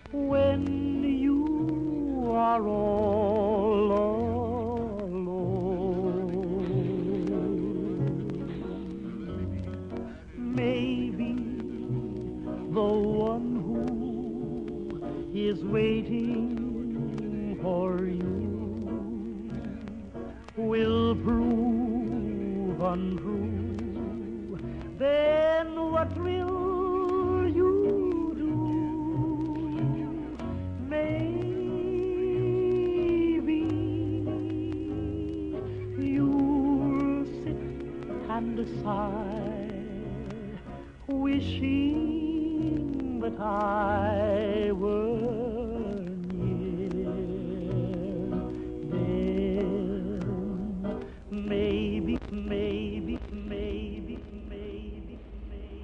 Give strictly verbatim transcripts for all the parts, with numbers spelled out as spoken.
when you are all alone. Maybe the one who is waiting for you will prove untrue. Then what will you do? Maybe you'll sit and sigh, wishing that I were near. Then maybe, maybe, maybe, maybe, maybe.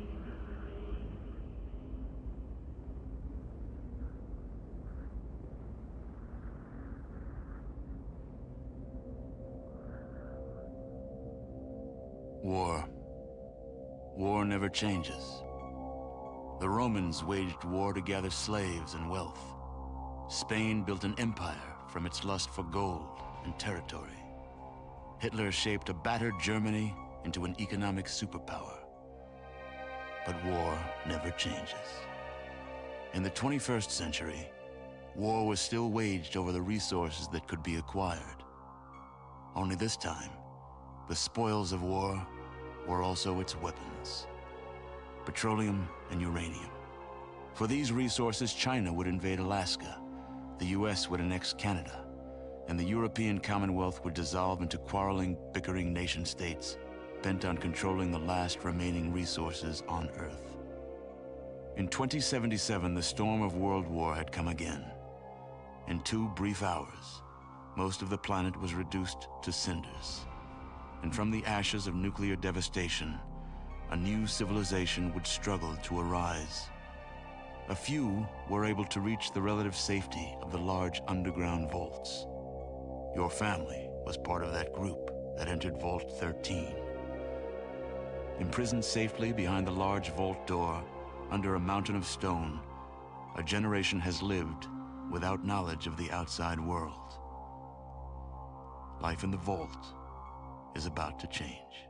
War. War never changes. The Romans waged war to gather slaves and wealth. Spain built an empire from its lust for gold and territory. Hitler shaped a battered Germany into an economic superpower. But war never changes. In the twenty-first century, war was still waged over the resources that could be acquired. Only this time, the spoils of war were also its weapons. Petroleum and uranium. For these resources, China would invade Alaska, the U S would annex Canada, and the European Commonwealth would dissolve into quarreling, bickering nation-states bent on controlling the last remaining resources on Earth. In twenty seventy-seven, the storm of World War had come again. In two brief hours, most of the planet was reduced to cinders. And from the ashes of nuclear devastation, a new civilization would struggle to arise. A few were able to reach the relative safety of the large underground vaults. Your family was part of that group that entered Vault thirteen. Imprisoned safely behind the large vault door, under a mountain of stone, a generation has lived without knowledge of the outside world. Life in the vault is about to change.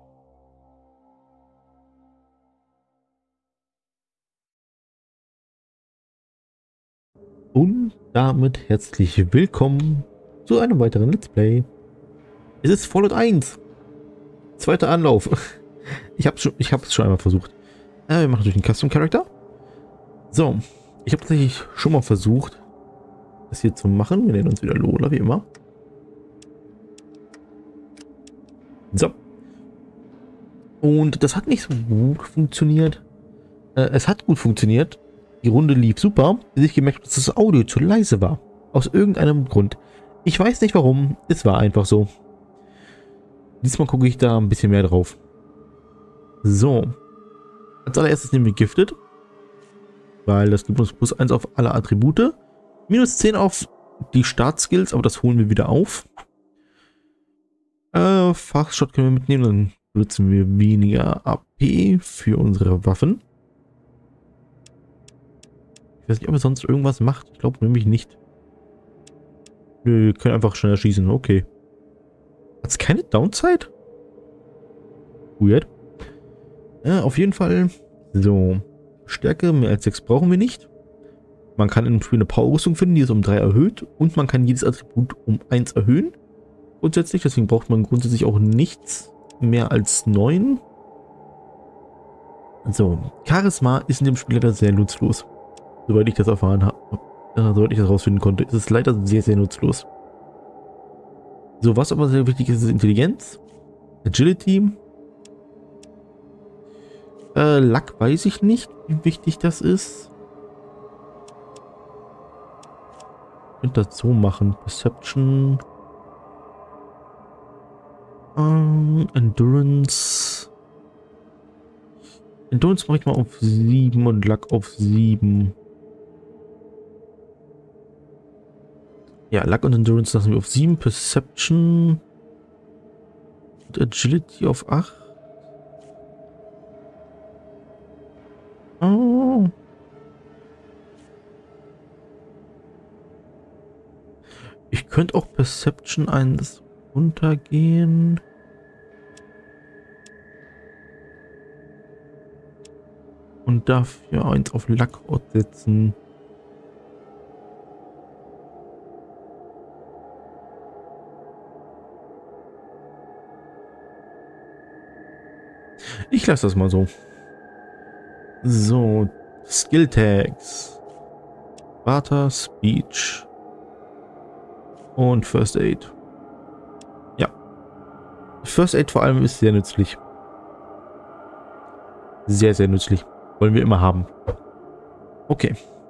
Und damit herzlich willkommen zu einem weiteren Let's Play. Es ist Fallout eins. Zweiter Anlauf. Ich habe schon, ich habe es schon einmal versucht. Äh, wir machen natürlich einen Custom Character. So, ich habe tatsächlich schon mal versucht, das hier zu machen. Wir nennen uns wieder Lola, wie immer. So. Und das hat nicht so gut funktioniert. Äh, es hat gut funktioniert. Die Runde lief super, bis ich gemerkt habe, dass das Audio zu leise war. Aus irgendeinem Grund. Ich weiß nicht warum, es war einfach so. Diesmal gucke ich da ein bisschen mehr drauf. So. Als allererstes nehmen wir Gifted. Weil das gibt uns plus eins auf alle Attribute. Minus zehn auf die Startskills, aber das holen wir wieder auf. Äh, Fachshot können wir mitnehmen, dann benutzen wir weniger A P für unsere Waffen. Ich weiß nicht, ob er sonst irgendwas macht. Ich glaube nämlich nicht. Wir können einfach schneller schießen. Okay. Hat es keine Downside? Weird. Ja, auf jeden Fall. So. Stärke, mehr als sechs brauchen wir nicht. Man kann im Spiel eine Power-Rüstung finden, die ist um drei erhöht. Und man kann jedes Attribut um eins erhöhen. Grundsätzlich. Deswegen braucht man grundsätzlich auch nichts mehr als neun. So. Charisma ist in dem Spiel leider sehr nutzlos. Soweit ich das erfahren habe, äh, soweit ich das rausfinden konnte, ist es leider sehr, sehr nutzlos. So, was aber sehr wichtig ist, ist Intelligenz, Agility. Äh, Luck weiß ich nicht, wie wichtig das ist. Ich könnte das so machen. Perception. Ähm, Endurance. Endurance mache ich mal auf sieben und Luck auf sieben. Ja, Luck und Endurance lassen wir auf sieben. Perception und Agility auf acht. Oh. könnte auch Perception eins runtergehen. Und dafür eins auf Lackort setzen. Ich lasse das mal so. So, Skill Tags. Barter, Speech. Und First Aid. Ja. First Aid vor allem ist sehr nützlich. Sehr, sehr nützlich. Wollen wir immer haben. Okay.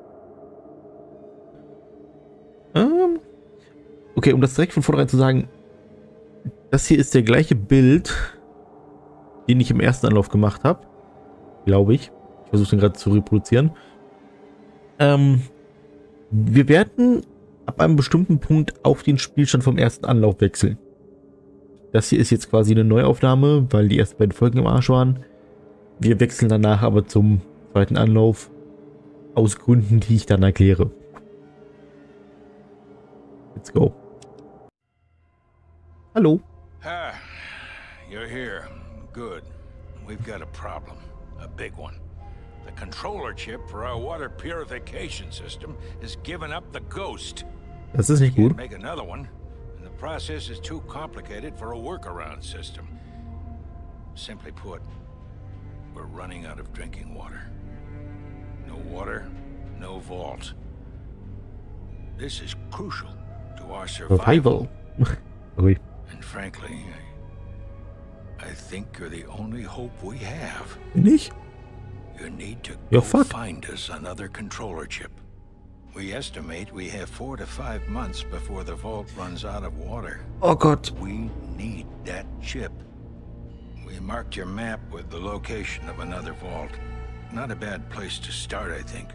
Ähm. Okay, um das direkt von vornherein zu sagen. Das hier ist der gleiche Bild, den ich im ersten Anlauf gemacht habe. Glaube ich. Ich versuche den gerade zu reproduzieren. Ähm. Wir werden ab einem bestimmten Punkt auf den Spielstand vom ersten Anlauf wechseln. Das hier ist jetzt quasi eine Neuaufnahme, weil die ersten beiden Folgen im Arsch waren. Wir wechseln danach aber zum zweiten Anlauf. Aus Gründen, die ich dann erkläre. Let's go. Hallo. Ah, you're here. Good. We've got a problem. A big one. The controller chip for our water purification system has given up the ghost. Das ist nicht gut. Can't make another one, and the process is too complicated for a workaround system. Simply put, we're running out of drinking water. No water, no vault. This is crucial to our survival. Okay. And frankly, I, I think you're the only hope we have. Nicht? You need to Ja, go fuck. find us another controller chip. We estimate we have four to five months before the vault runs out of water. Oh Gott. We need that chip. We marked your map with the location of another vault. Not a bad place to start, I think.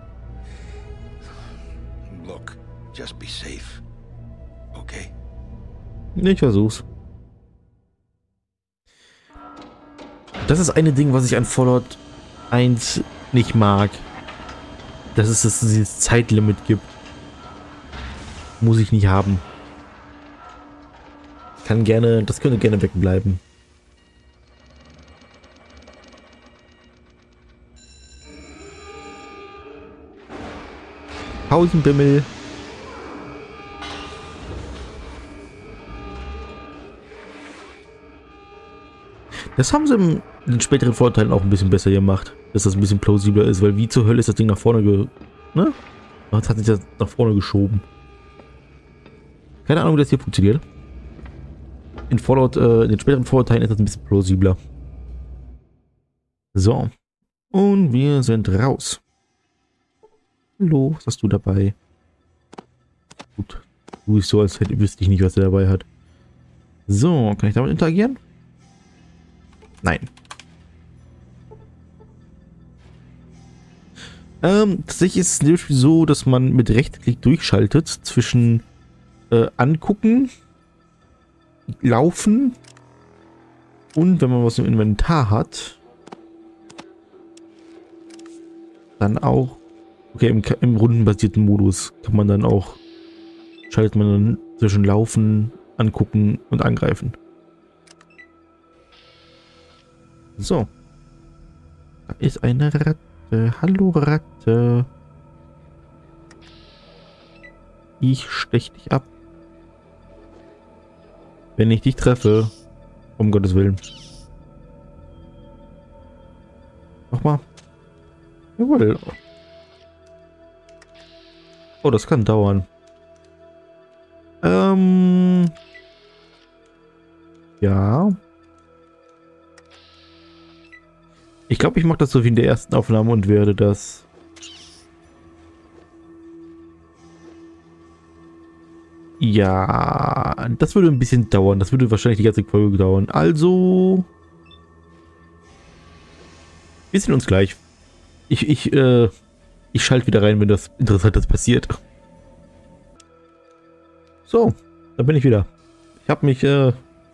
Look, just be safe. Okay? Ich versuch's. Das ist eine Ding, was ich an Fallout eins nicht mag. Dass es das, dieses Zeitlimit gibt. Muss ich nicht haben. Kann gerne, das könnte gerne wegbleiben. Pausenbimmel. Das haben sie in den späteren Vorteilen auch ein bisschen besser gemacht. Dass das ein bisschen plausibler ist, weil wie zur Hölle ist das Ding nach vorne ge... Ne? Jetzt hat sich das nach vorne geschoben. Keine Ahnung, wie das hier funktioniert. In Fallout, äh, in den späteren Vorteilen ist das ein bisschen plausibler. So. Und wir sind raus. Hallo, was hast du dabei? Gut. Du bist so, als hätte wüsste ich nicht, was er dabei hat. So, kann ich damit interagieren? Nein. Ähm, tatsächlich ist es nämlich so, dass man mit Rechtsklick durchschaltet zwischen äh, angucken, laufen und wenn man was im Inventar hat, dann auch, okay, im, im rundenbasierten Modus kann man dann auch, schaltet man dann zwischen laufen, angucken und angreifen. So. Da ist eine Ratte. Hallo Ratte. Ich stech dich ab. Wenn ich dich treffe. Um Gottes Willen. Nochmal. Jawohl. Oh, das kann dauern. Ähm. Ja. Ich glaube, ich mache das so wie in der ersten Aufnahme und werde das... Ja, das würde ein bisschen dauern. Das würde wahrscheinlich die ganze Folge dauern. Also... Wir sehen uns gleich. Ich, ich, äh... Ich schalte wieder rein, wenn das Interessantes passiert. So, da bin ich wieder. Ich habe mich, äh...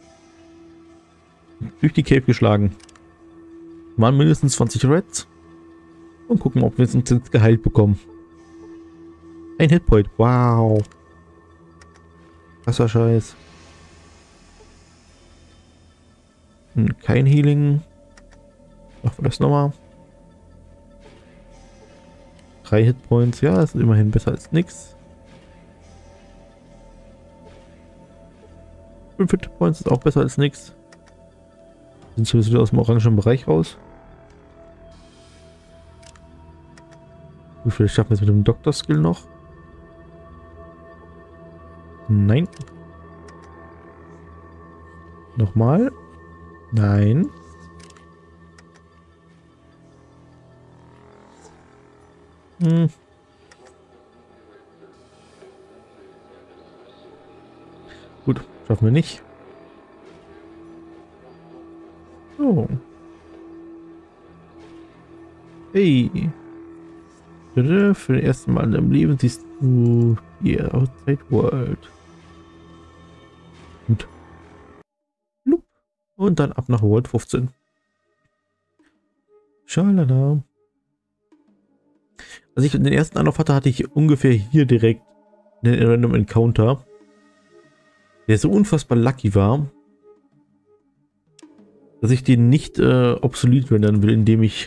durch die Cave geschlagen. Waren mindestens zwanzig Reds. Und gucken, ob wir es uns jetzt geheilt bekommen. Ein Hitpoint. Wow. Krasser Scheiß. Hm, kein Healing. Machen wir das nochmal. Drei Hitpoints, ja, ist immerhin besser als nix. Fünf Hitpoints ist auch besser als nix. Sind wir wieder aus dem orangen Bereich raus. Wie viel schaffen wir jetzt mit dem Doktor-Skill noch? Nein. Nochmal. Nein. Hm. Gut, schaffen wir nicht. So. Hey. Für den ersten Mal in deinem Leben siehst du die Outside World. Gut. Und dann ab nach World fünfzehn. Schalala. Als ich den ersten Anlauf hatte, hatte ich ungefähr hier direkt einen Random Encounter, der so unfassbar lucky war, dass ich den nicht äh, obsolet rendern will, indem ich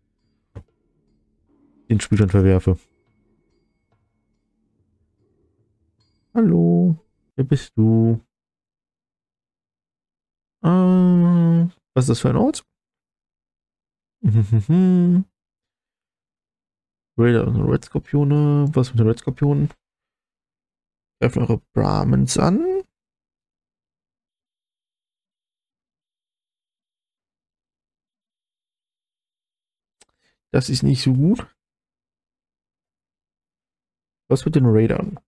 den Spielstand verwerfe. Hallo, wer bist du? Äh, was ist das für ein Ort? Raider und Red Skorpione. Was mit den Red Skorpionen? Greifen eure Brahmins an. Das ist nicht so gut. Was mit den Raidern?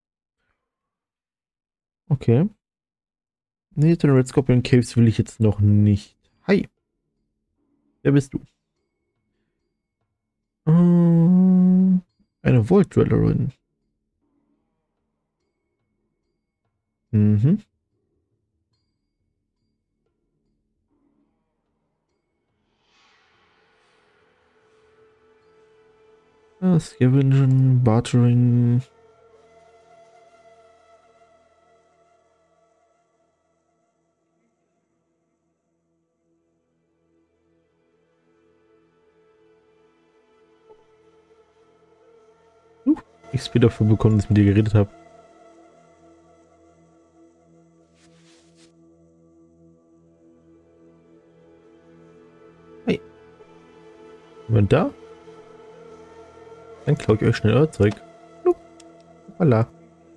Okay. Nee, den Red Scorpion Caves will ich jetzt noch nicht. Hi. Wer bist du? Ähm, eine Vault Dwellerin. Mhm. Ah, Scavenging, Bartering. Uh, X P dafür bekommen, dass ich mit dir geredet habe. Hey. Jemand da? Dann klaue ich euch schnell euer Zeug. Voila.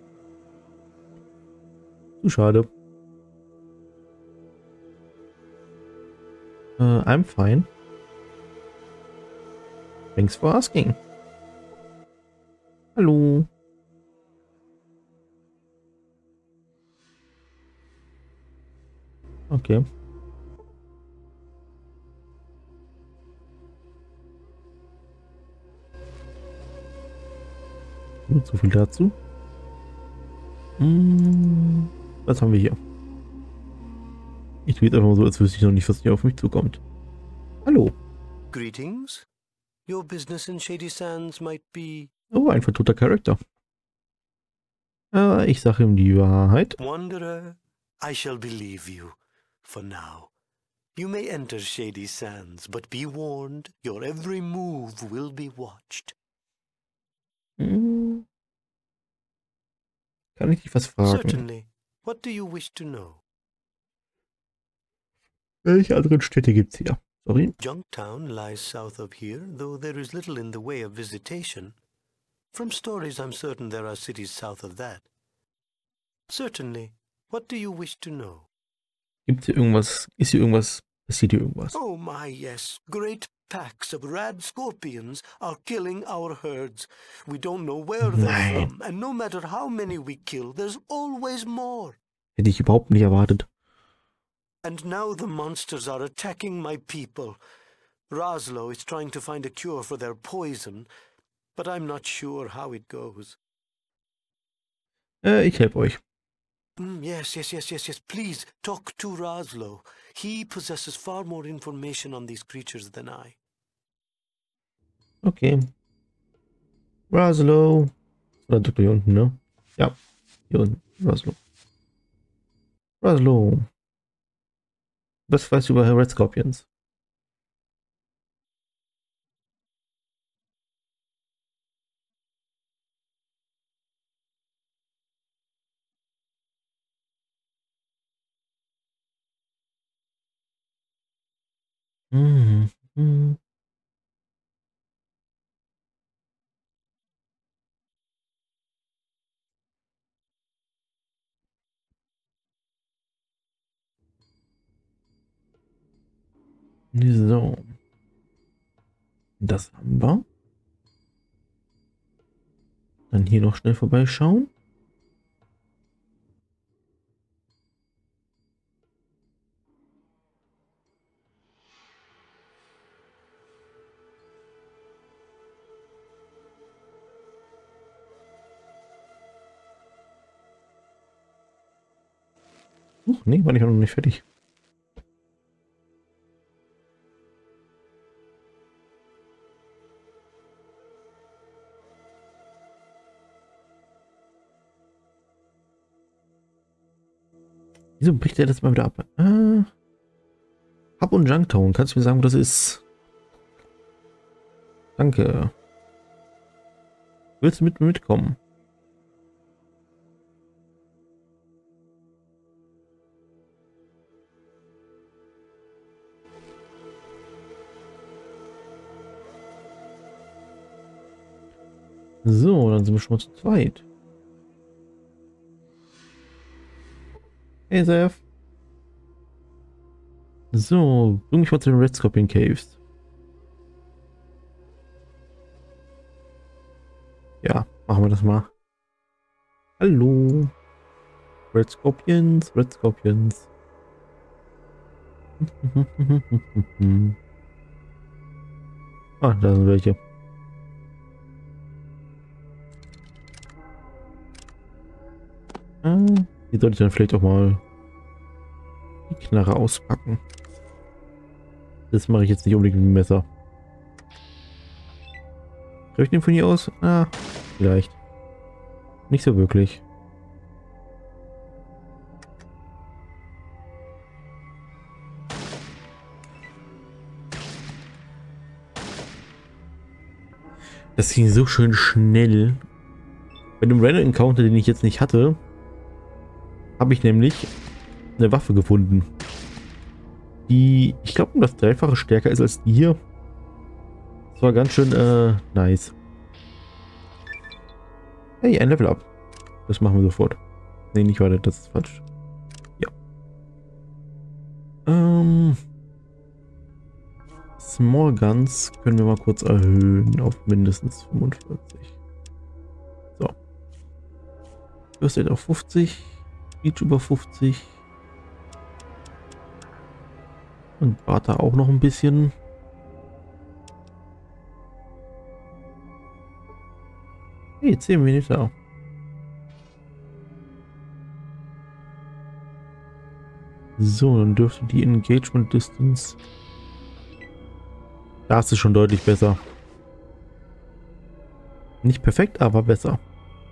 Zu schade. Uh, I'm fine. Thanks for asking. Hallo. Okay. Gut, so viel dazu. Hm, was haben wir hier? Ich tue jetzt einfach mal so, als wüsste ich noch nicht, was hier auf mich zukommt. Hallo. Greetings. Your business in Shady Sands might be... Oh, ein vertoter Charakter. Äh, ich sage ihm die Wahrheit. Wanderer, I shall believe you. For now. You may enter Shady Sands, but be warned, your every move will be watched. Hm. Kann ich dich was fragen? Certainly. What do you wish to know? Welche anderen Städte gibt's hier? Sorry. Junktown lies south of here, though there is little in the way of visitation. From stories, I'm certain there are cities south of that. Certainly. What do you wish to know? Gibt's hier irgendwas? Ist hier irgendwas? Passiert hier irgendwas? Oh my, yes. Great packs of rad scorpions are killing our herds. We don't know where they're Nein. from, and no matter how many we kill, there's always more. Hätte ich überhaupt nicht erwartet. And now the monsters are attacking my people. Roslo is trying to find a cure for their poison, but I'm not sure how it goes. Äh, ich helfe euch. Mm, yes, yes, yes, yes, yes. Please, talk to Roslo. He possesses far more information on these creatures than I. Okay. Roslo. Oder drückt hier unten, ne? Ja. Hier unten. Roslo. Hallo. Was weißt du über Red Scorpions? Mhm. Mhm. So. Das haben wir. Dann hier noch schnell vorbeischauen. Huch, nee, war ich auch noch nicht fertig. Wieso bricht er das mal wieder ab? Ah. Hub und Junktown. Kannst du mir sagen, wo das ist? Danke. Willst du mit mir mitkommen? So, dann sind wir schon mal zu zweit. Hey, Seth. So, bring mich mal zu den Red Scorpion Caves. Ja, machen wir das mal. Hallo. Red Scorpions, Red Scorpions. Ah, da sind welche. Ah, hier sollte ich dann vielleicht auch mal die Knarre auspacken. Das mache ich jetzt nicht unbedingt mit dem Messer. Treffe ich den von hier aus? Ah, vielleicht. Nicht so wirklich. Das ging so schön schnell. Bei dem Random Encounter, den ich jetzt nicht hatte, habe ich nämlich eine Waffe gefunden, die, ich glaube, um das Dreifache stärker ist als die hier. Das war ganz schön äh, nice. Hey, ein Level Up. Das machen wir sofort. Nee, nicht weiter, das ist falsch. Ja. Ähm, Small Guns können wir mal kurz erhöhen auf mindestens fünfundvierzig. So. First Aid auf fünfzig. Reach über fünfzig. Und Barta auch noch ein bisschen. Hey, zehn Minuten. So, dann dürfte die Engagement Distance. Da ist es schon deutlich besser. Nicht perfekt, aber besser.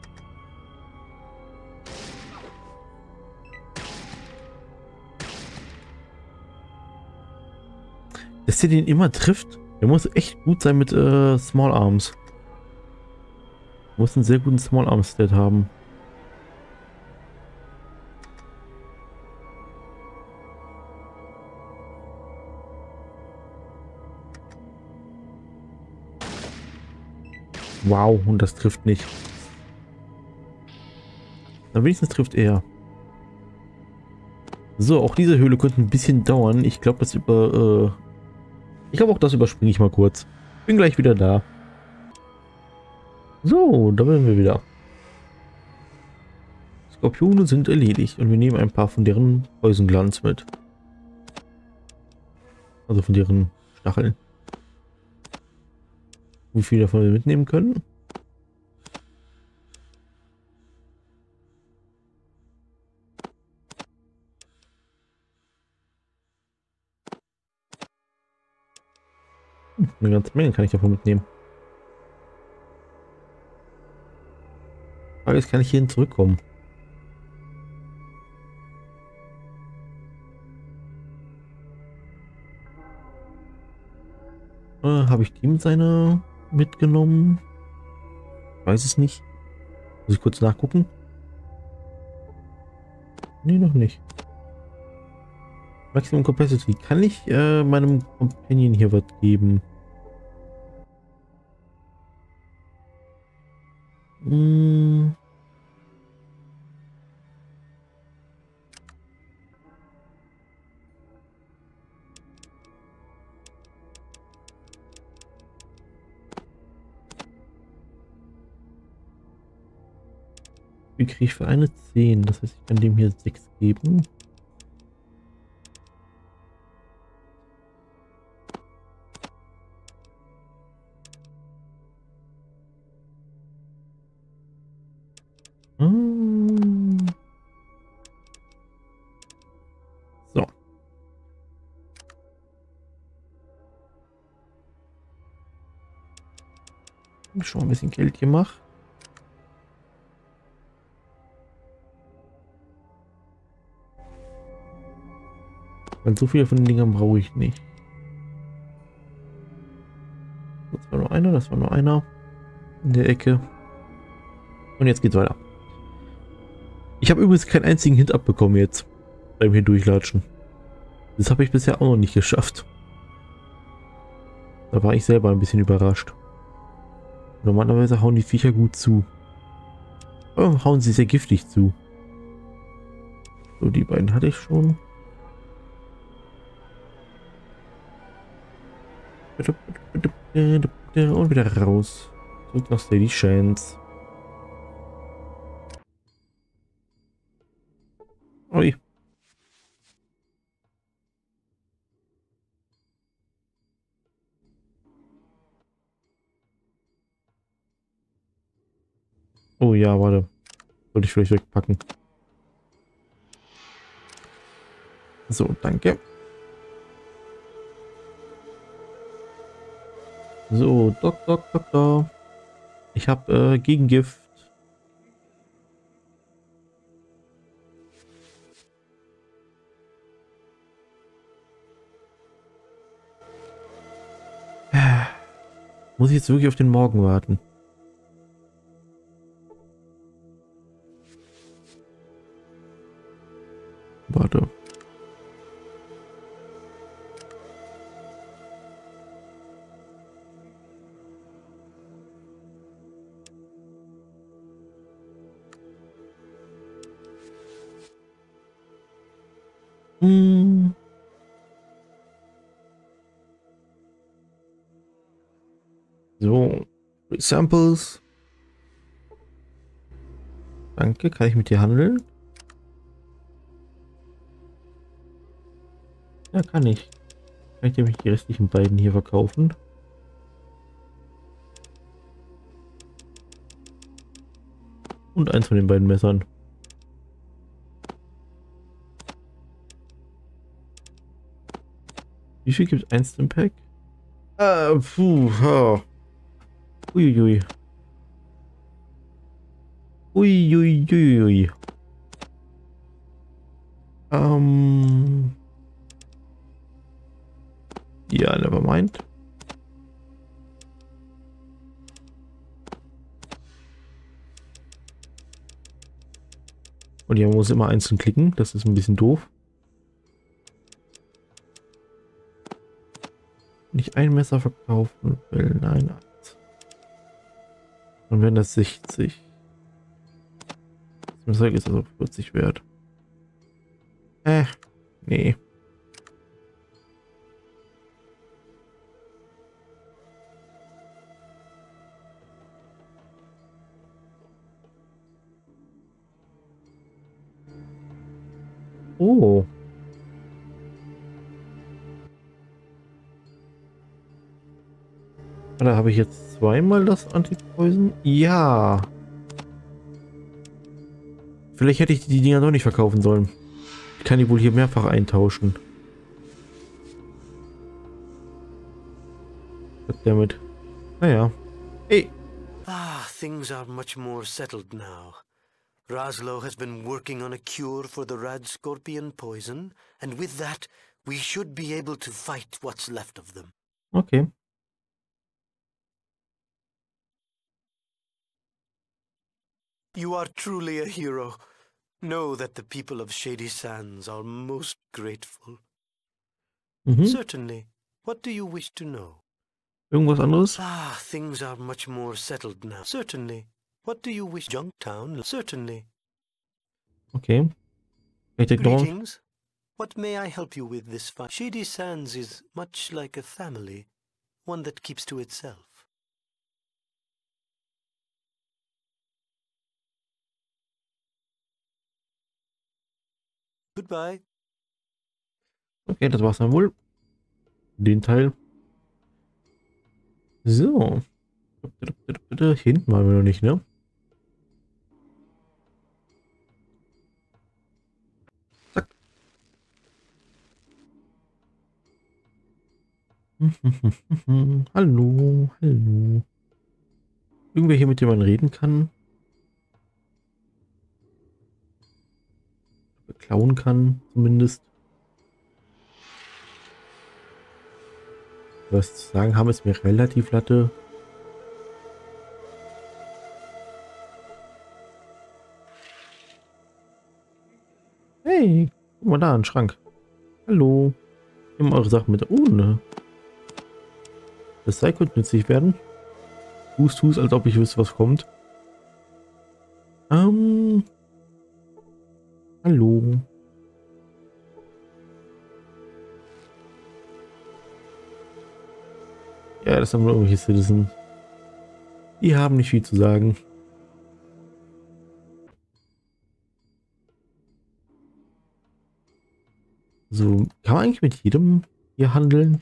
Dass der den immer trifft, der muss echt gut sein mit äh, Small Arms. Muss einen sehr guten Small Arm Stat haben. Wow, und das trifft nicht. Na, wenigstens trifft er. So, auch diese Höhle könnte ein bisschen dauern. Ich glaube, das über... Äh ich glaube, auch das überspringe ich mal kurz. Bin gleich wieder da. So, da sind wir wieder. Skorpione sind erledigt und wir nehmen ein paar von deren Poison-Glanz mit. Also von deren Stacheln. Wie viel davon wir mitnehmen können? Hm, eine ganze Menge kann ich davon mitnehmen. Die Frage ist, kann ich hierhin zurückkommen? habe ich dem seine mitgenommen? Weiß es nicht. Muss ich kurz nachgucken? Nee, noch nicht. Maximum Capacity. Kann ich äh, meinem Companion hier was geben? Hm. Wie kriege ich für eine zehn? Das heißt, ich kann dem hier sechs geben. Hm. So. Hab ich schon ein bisschen Geld gemacht. Weil so viele von den Dingern brauche ich nicht. Das war nur einer, das war nur einer in der Ecke. Und jetzt geht's weiter. Ich habe übrigens keinen einzigen Hint abbekommen jetzt beim hier durchlatschen. Das habe ich bisher auch noch nicht geschafft. Da war ich selber ein bisschen überrascht. Normalerweise hauen die Viecher gut zu. Aber hauen sie sehr giftig zu. So, die beiden hatte ich schon. Und wieder raus. Zurück nach Steady Chance. Ui. Oh ja, warte. Sollte ich vielleicht wegpacken. So, danke. So, Doc, Doc, Doktor. Ich habe äh, Gegengift. Muss ich jetzt wirklich auf den Morgen warten? Warte. Hm. So, Samples. Danke, kann ich mit dir handeln? Ja, kann ich. Kann ich nämlich die restlichen beiden hier verkaufen? Und eins von den beiden Messern. Wie viel gibt es eins im Pack? Ah, puh, oh. Uiuiui. Uiuiui. Ähm. Ja, never mind. Und hier muss immer einzeln klicken, das ist ein bisschen doof. Wenn ich ein Messer verkaufen will, nein, eins. Dann wären das sechzig. Das Messer ist also vierzig wert. Äh, nee. Oh. Da habe ich jetzt zweimal das Anti-Poison. Ja. Vielleicht hätte ich die Dinger doch nicht verkaufen sollen. Ich kann die wohl hier mehrfach eintauschen. Damit. Naja. Hey. Ah, things are much more settled now. Raslo has been working on a cure for the rad scorpion poison, and with that, we should be able to fight what's left of them. Okay. You are truly a hero. Know that the people of Shady Sands are most grateful. Mhm. Certainly. What do you wish to know? Irgendwas anderes? Ah, things are much more settled now. Certainly. What do you wish? Junktown? Certainly. Okay. Kann ich direkt noch- Greetings. What may I help you with this fine? Shady Sands is much like a family, one that keeps to itself. Goodbye. Okay, das war's dann wohl. Den Teil. So. Bitte, bitte, bitte. Hier hinten waren wir noch nicht, ne? Zack. Hallo, hallo. Irgendwer hier, mit dem man reden kann? Klauen kann, zumindest. Was zu sagen haben, ist mir relativ latte. Hey, guck mal da, ein Schrank. Hallo. Nehmen eure Sachen mit. Oh, ne. Das Seil könnte nützlich werden. Tust, tust, als ob ich wüsste, was kommt. Ähm. Hallo. Ja, das sind nur irgendwelche Citizen. Die haben nicht viel zu sagen. So, kann man eigentlich mit jedem hier handeln?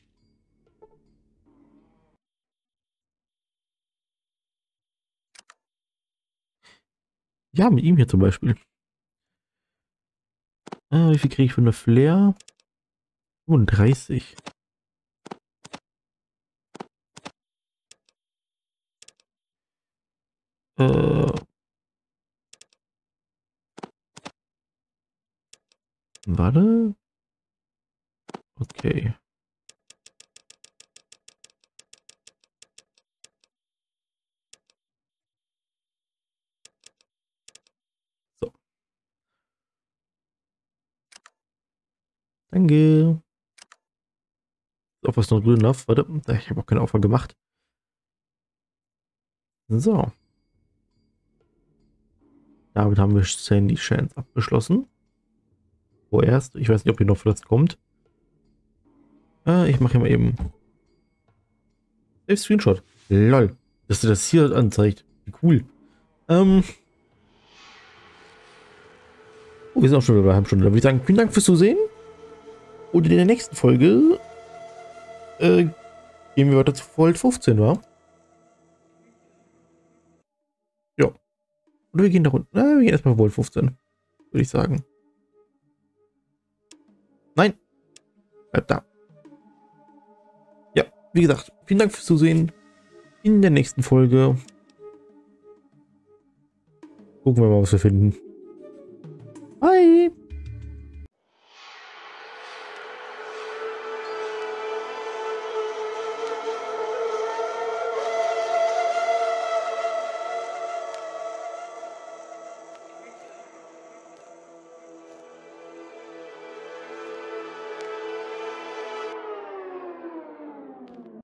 Ja, mit ihm hier zum Beispiel. Ah, wie viel kriege ich für eine Flair? fünfunddreißig. Äh. Warte. Okay. So. Danke. Ist auch was noch good enough. Warte, ich habe auch keine Opfer gemacht. So. Damit haben wir Sandy Chance abgeschlossen. Vorerst. Ich weiß nicht, ob hier noch was kommt. Äh, ich mache hier mal eben. Save Screenshot. Lol. Dass du das hier anzeigt. Wie cool. Ähm. Oh, wir sind auch schon wieder bei einer halben Stunde. Da würde ich sagen, vielen Dank fürs Zusehen. Und in der nächsten Folge äh, gehen wir weiter zu Vault fünfzehn, wa? Ja. Oder wir gehen da runter. Na, wir gehen erstmal Vault fünfzehn. Würde ich sagen. Nein. Bleib da. Ja, wie gesagt, vielen Dank fürs Zusehen. In der nächsten Folge gucken wir mal, was wir finden. Bye.